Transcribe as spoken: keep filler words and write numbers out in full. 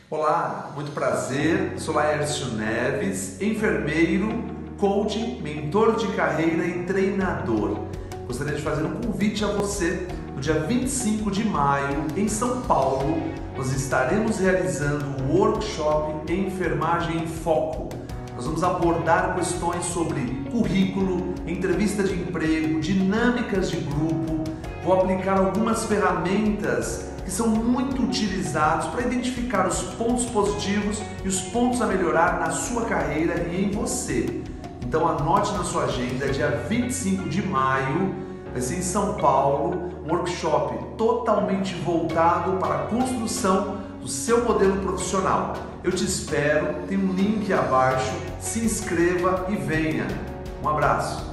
Olá, muito prazer, sou Laércio Neves, enfermeiro, coach, mentor de carreira e treinador. Gostaria de fazer um convite a você. No dia vinte e cinco de maio, em São Paulo, nós estaremos realizando o workshop Enfermagem em Foco. Nós vamos abordar questões sobre currículo, entrevista de emprego, dinâmicas de grupo. Vou aplicar algumas ferramentas que são muito utilizados para identificar os pontos positivos e os pontos a melhorar na sua carreira e em você. Então anote na sua agenda, dia vinte e cinco de maio, vai ser em São Paulo, um workshop totalmente voltado para a construção do seu modelo profissional. Eu te espero, tem um link abaixo, se inscreva e venha. Um abraço!